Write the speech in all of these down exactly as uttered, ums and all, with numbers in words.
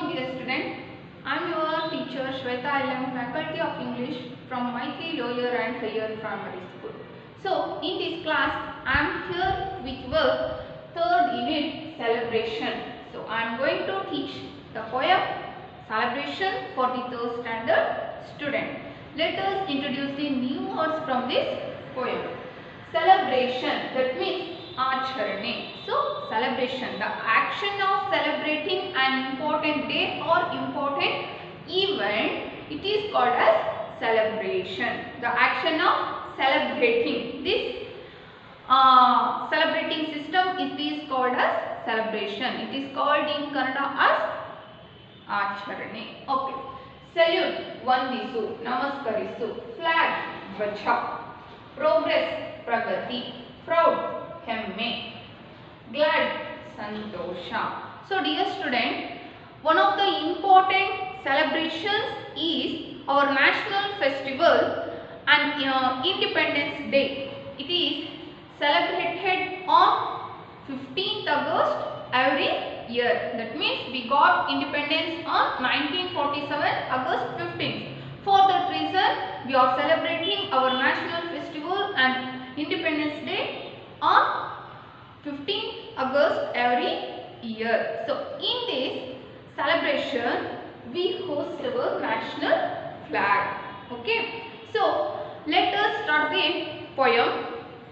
dear student, I am your teacher Shweta L M, Faculty of English from Maitri Lower and Higher Primary School. So, in this class, I am here with your third unit celebration. So, I am going to teach the poem celebration for the third standard student. Let us introduce the new words from this poem. Celebration, that means Acharane. So, celebration, the action of celebrating an important day or important event, it is called as celebration. The action of celebrating. This uh, celebrating system, it is called as celebration. It is called in Kannada as Acharane. Okay. Salute, Vandisu, Namaskarisu, flag, Dvaja, progress, Pragati, proud, Hemme, glad, Santosha. So dear student, one of the important celebrations is our national festival and uh, Independence Day. It is celebrated on fifteenth August every year. That means we got independence on nineteen forty-seven August fifteenth. For that reason, we are celebrating our national festival and Independence Day on fifteenth August every year. So, in this celebration, we host our national flag. Okay. So, let us start the poem.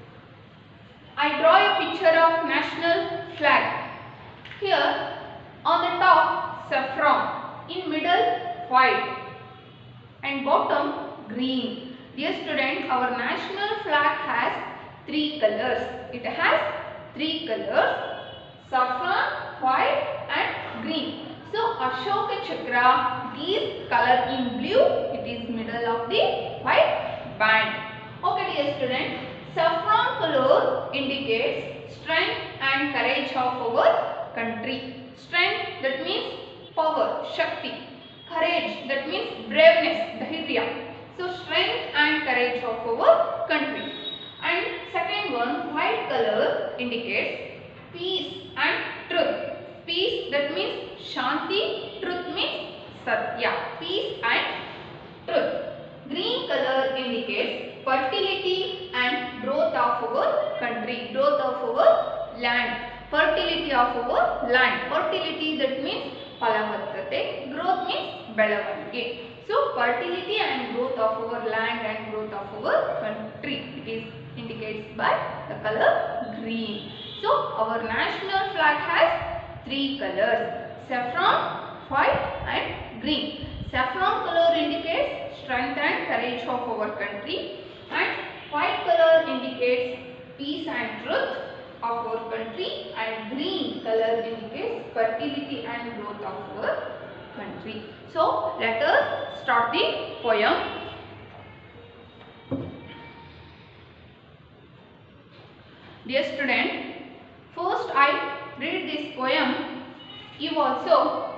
I draw a picture of national flag. Here, on the top, saffron, in middle, white, and bottom, green. Dear student, our national flag has three colors. It has three colors, saffron, white and green. So, Ashoka Chakra is color in blue. It is middle of the white band. Okay dear student, saffron color indicates strength and courage of our country. Strength, that means power, Shakti. Courage, that means braveness, Dhairya. So, strength and courage of our country. And second one, white color indicates peace and truth. Peace, that means Shanti, truth means Satya. Peace and truth. Green color indicates fertility and growth of our country, growth of our land, fertility of our land. Fertility, that means Palavatkate, growth means Belavange. So, fertility and growth of our land and growth of our country, it is indicates by the color green. So, our national flag has three colors, saffron, white and green. Saffron color indicates strength and courage of our country, and white color indicates peace and truth of our country, and green color indicates fertility and growth of our country. So, let us start the poem. Dear student, first I read this poem. You also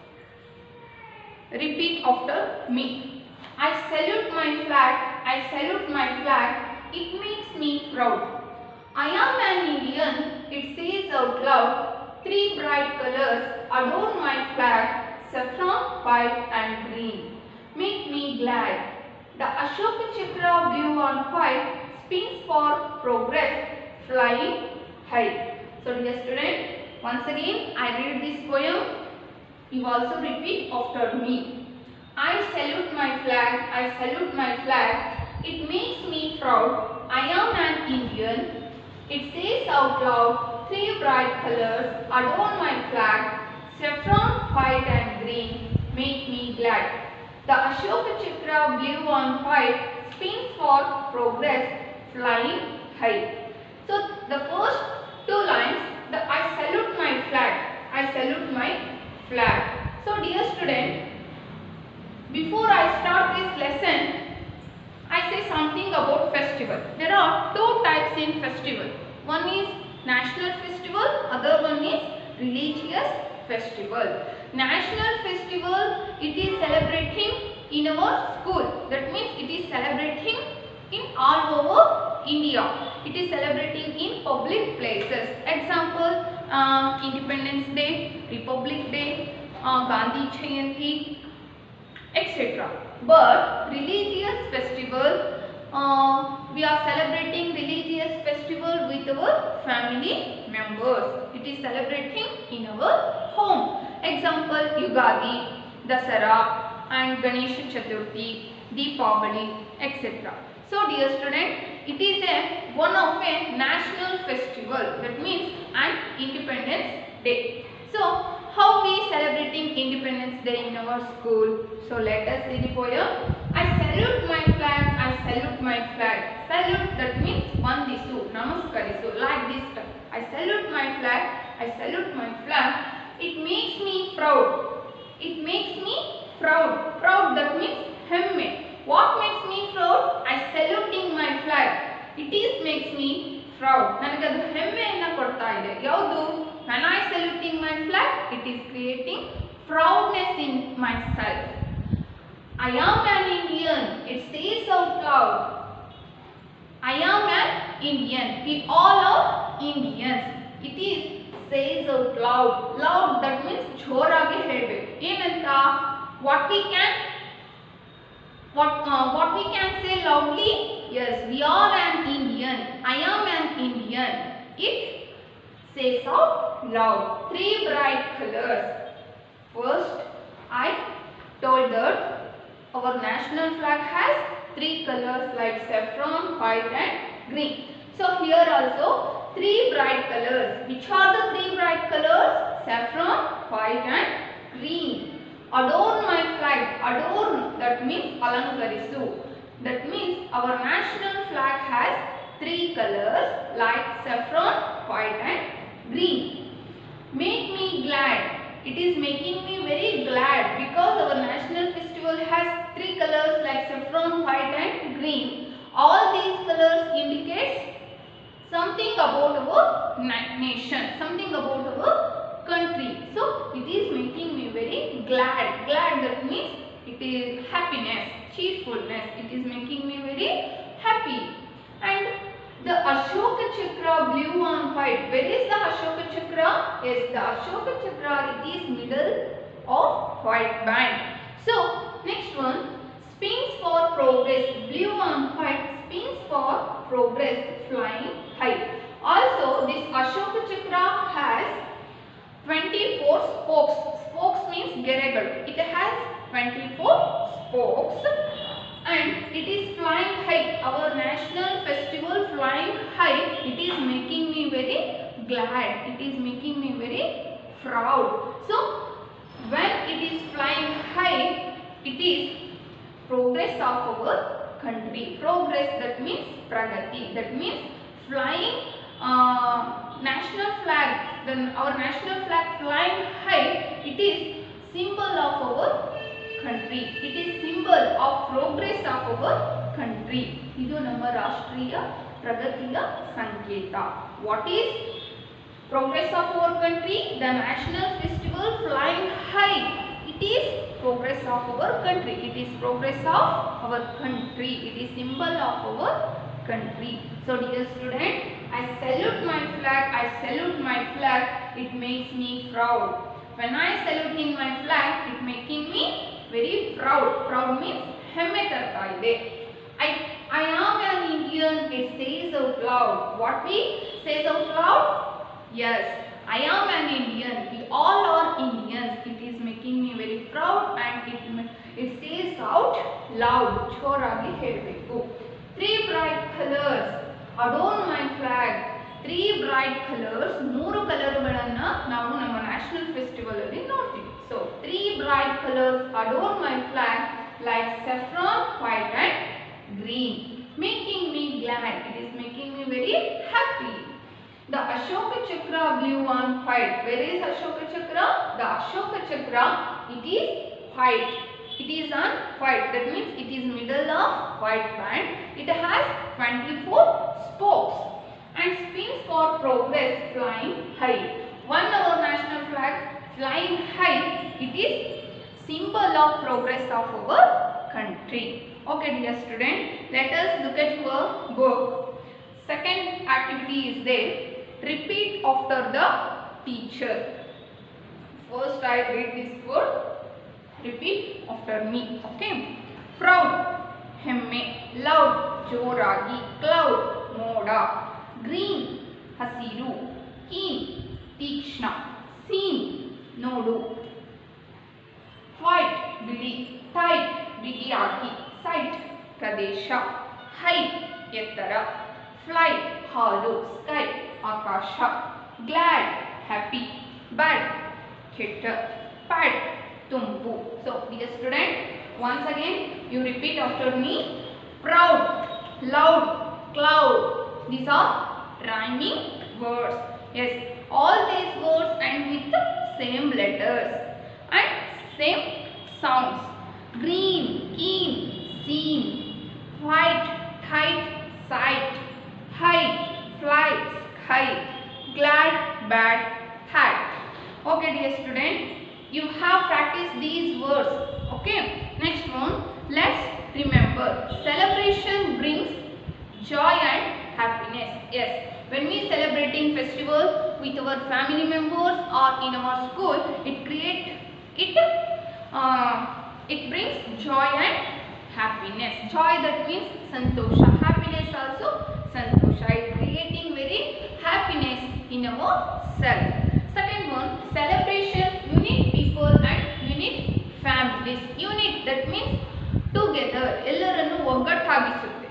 repeat after me. I salute my flag, I salute my flag, it makes me proud. I am an Indian, it says out loud, three bright colors adorn my flag, saffron, white and green. Make me glad. The Ashoka Chakra blue on white spins for progress, flying high. So dear student, once again I read this poem. You also repeat after me. I salute my flag, I salute my flag, it makes me proud. I am an Indian, it says out loud, three bright colors adorn my flag, saffron, white and green, make me glad. The Ashoka Chakra blue on white spins for progress, flying high. So the first two lines, the I salute my flag, I salute my flag. So dear student, before I start this lesson, I say something about festival. There are two types in festival. One is national festival, other one is religious festival. National festival, it is celebrating in our school. That means it is celebrating in all over India. It is celebrating in public places. Example, uh, Independence Day, Republic Day, uh, Gandhi Jayanti, et cetera. But religious festival, uh, we are celebrating religious festival with our family members. It is celebrating in our home. Example, Yugadi, Dasara and Ganesha Chaturthi, Deepavali, et cetera. So dear student, it is a one of a national festival, that means an Independence Day. So how we celebrating Independence Day in our school? So let us see the poem. I salute my flag, I salute my flag. Salute, that means vandisu, namaskarisu, like this. I salute my flag, I salute my flag. It makes me proud. It makes me proud. Proud, that means hemme. What makes me proud? I saluting my flag. It is makes me proud. ನನಗದು ಹೆಮ್ಮೆಯನ್ನು ಕೊಡ್ತಾ ಇದೆ. ಯಾವುದು? When I saluting my flag, it is creating proudness in myself. I am an Indian. It says out loud. I am an Indian. We all are Indians. It is says out loud. Loud, that means ಜೋರಾಗಿ ಹೇಳಬೇಕು. ಏನಂತ? What we can What, uh, what we can say loudly? Yes, we are an Indian. I am an Indian. It says out loud. Three bright colors. First, I told that our national flag has three colors like saffron, white and green. So here also three bright colors. Which are the three bright colors? Saffron, white and green. Adorn my flag. Adorn, that means alankarisu. That means our national flag has three colors like saffron, white and green. Make me glad. It is making me very glad because our national festival has three colors like saffron, white and green. All these colors indicates something about our nation, something about our country. So it is making me very glad. Glad, that means it is happiness, cheerfulness. It is making me very happy. And the Ashoka Chakra blue on white. Where is the Ashoka Chakra? Yes, the Ashoka Chakra, it is middle of white band. So next one, spins for progress. Blue on white, spins for progress, flying high. Also this Ashoka Chakra has twenty-four spokes. Spokes means geregal. It has twenty-four spokes and it is flying high. Our national festival flying high. It is making me very glad. It is making me very proud. So when it is flying high, it is progress of our country. Progress, that means pragati. That means flying uh, national flag. Then our national flag flying high, it is symbol of our country. It is symbol of progress of our country. ಇದು ನಮ್ಮ ರಾಷ್ಟ್ರೀಯ ಪ್ರಗತಿಯ ಸಂಕೇತ. What is progress of our country? The national festival flying high. It is progress of our country. It is progress of our country. It is symbol of our country. So dear student, I salute my flag. I salute my flag. It makes me proud. When I saluting my flag, it making me very proud. Proud means hemme tarta ide. I I am an Indian. It says out loud. What we says out loud? Yes, I am an Indian. We all are Indians. It is making me very proud and it it says out loud. ಜೋರಾಗಿ ಹೇಳಬೇಕು. Three bright colors. Adorn my flag. Three bright colors. ಮೂರು ಕಲರ್ಗಳನ್ನು ನಾವು ನಮ್ಮ national festival ಅಲ್ಲಿ ನೋಡ್ತೀವಿ. So three bright colors adorn my flag like saffron, white and green, making me glad. It is making me very happy. The Ashoka Chakra blue on white. Where is Ashoka Chakra? The Ashoka Chakra, it is white. It is on white. That means it is middle of white band. It has twenty-four spokes and spins for progress, flying high. One our national flag flying high. It is symbol of progress of our country. Okay dear student, let us look at your book. Second activity is there. Repeat after the teacher. First I read this word. Repeat after me. Okay. Proud. Hemme. Loud. Joragi. Cloud. Moda. Green. Hasiru. Keen. Tikshna. Seen. Nodu. White. Bili. Tight. Bigiaki. Sight. Pradesha. High. Ettara. Fly. Halu. Sky. Akasha. Glad. Happy. Bad. Ketta. Pad. Tumbu. So, dear student, once again you repeat after me. Proud, loud, cloud. These are rhyming words. Yes, all these words end with the same letters and same sounds. Green, keen, seen. White, tight, sight. High, fly, sky. Glad, bad, had. Okay, dear student, you have practiced these words. Okay, next one, let's remember. Celebration brings joy and happiness. Yes, when we celebrating festival with our family members or in our school, it create it uh, it brings joy and happiness. Joy, that means santosha. Happiness also santosha. It creating very happiness in our self. Second one, celebration unite people and unite families. Unite, that means together. ಎಲ್ಲರನ್ನು ಒಗ್ಗಟ್ಟಾಗಿಸುತ್ತೆ.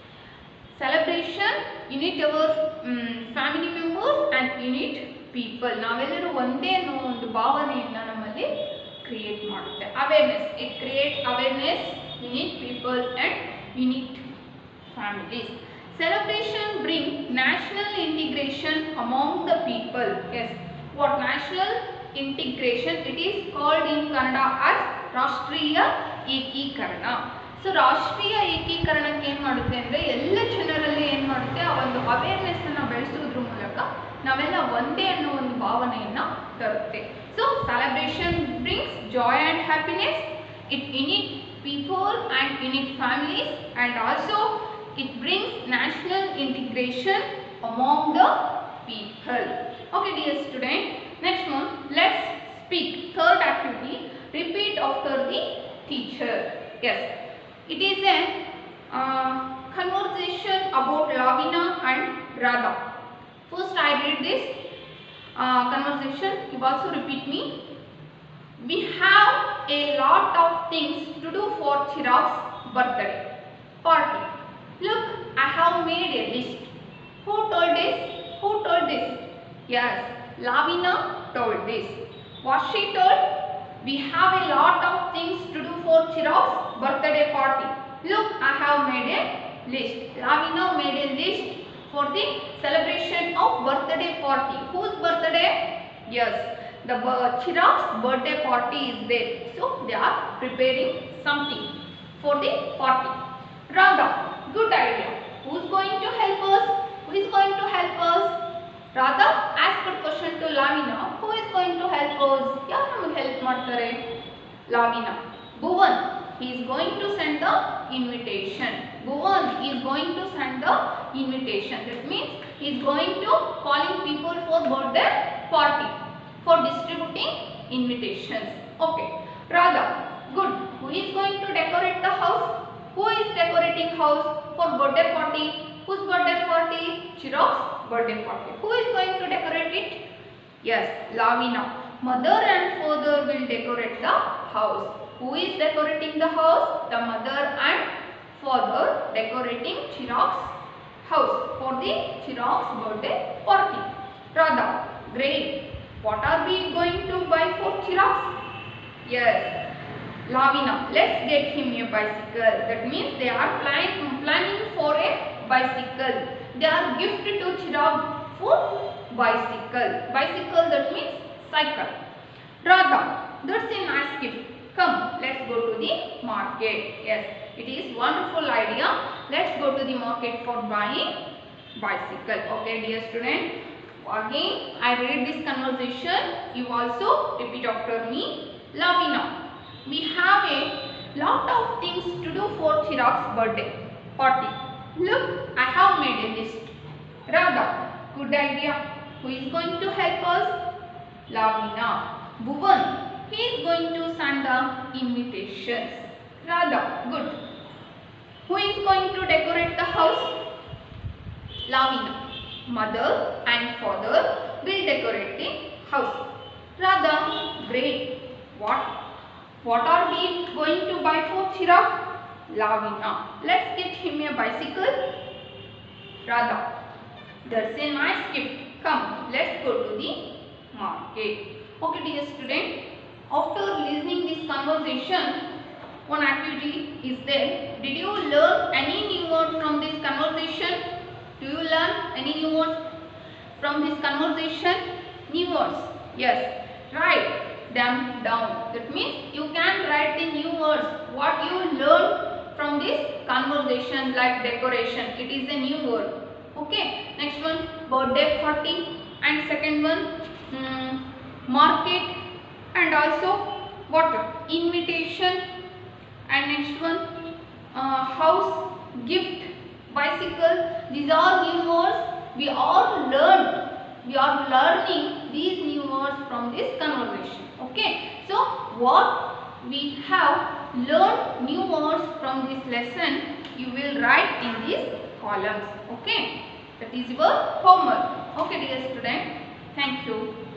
Celebration unite our um, family members and unite people. ನಾವೆಲ್ಲರೂ ಒಂದೇ ಅನ್ನೋ ಒಂದು ಭಾವನೆಯನ್ನ ನಮ್ಮಲ್ಲಿ create ಮಾಡುತ್ತೆ. Awareness, it creates awareness, unite people and unite families. Celebration bring national integration among the people. Yes. What national integration? It is called in Kannada as Rashtriya Ekikarana. So ರಾಷ್ಟ್ರೀಯ ಏಕೀಕರಣಕ್ಕೆ ಏನು ಮಾಡುತ್ತೆ ಅಂದರೆ ಎಲ್ಲ ಜನರಲ್ಲಿ ಏನು ಮಾಡುತ್ತೆ, ಆ ಒಂದು ಅವೇರ್ನೆಸ್ ಅನ್ನು ಬೆಳೆಸೋದ್ರ ಮೂಲಕ ನಾವೆಲ್ಲ ಒಂದೇ ಅನ್ನೋ ಒಂದು ಭಾವನೆಯನ್ನ ತರುತ್ತೆ. So celebration brings joy and happiness. It unite people and unite families and also it brings national integration among the people. Okay, dear student, next one, let's speak. Third activity, repeat after the teacher. Yes, it is a uh, conversation about Lavina and Radha. First I read this uh, conversation, you also repeat me. We have a lot of things to do for Chirag's birthday party. Look, I have made a list. Who told this? Who told this? Yes, Lavina told this. What she told? We have a lot of things to do for Chirag's birthday party. Look, I have made a list. Lavina made a list for the celebration of birthday party. Whose birthday? Yes, the Chirag's birthday party is there. So they are preparing something for the party. Radha, good idea. Who is going to help us? Who is going to help us? Radha asked a question to Lavina. Who is going to help us? Yaar namak help ಮಾಡ್ತಾರೆ? Lavina. Bhuvan, he is going to send the invitation. Bhuvan is going to send the invitation. That means he is going to calling people for birthday party, for distributing invitations. Okay. Radha, good. Who is going to decorate the house? Who is decorating house for birthday party? Whose birthday party? Chirag's birthday party. Who is going to decorate it? Yes, Lavina. Mother and father will decorate the house. Who is decorating the house? The mother and father decorating Chirag's house for the Chirag's birthday party. Radha, great. What are we going to buy for Chirag? Yes, Lavina, let's get him a bicycle. That means they are plan planning for a bicycle. They are gifted to Chirag for bicycle. Bicycle, that means cycle. Radha, that's a nice gift. Come, let's go to the market. Yes, it is wonderful idea. Let's go to the market for buying bicycle. Okay, dear student. Again, I read this conversation. You also repeat after me. Lavina, we have a lot of things to do for Chirag's birthday party. Look, I have made a list. Radha, good idea. Who is going to help us? Lavina. Bhuvan, he is going to send the invitations. Radha, good. Who is going to decorate the house? Lavina, mother and father will decorate the house. Radha, great. What? What are we going to buy for Chirag? Lavina, let's get him a bicycle. Radha, that's a nice gift. Come, let's go to the market. Okay, dear student, after listening this conversation, one activity is there. Did you learn any new word from this conversation? Do you learn any new words from this conversation? New words. Yes. Write them down. That means you can write the new words. What you learned from this conversation, like decoration. It is a new word. Okay. Next one, birthday party. And second one, um, market. And also what? Invitation. And next one, uh, house, gift, bicycle. These are new words we all learned. We are learning these new words from this conversation. Okay. So what we have learned new words from this lesson, you will write in these columns. Okay. That is your homework. Okay, dear student. Thank you.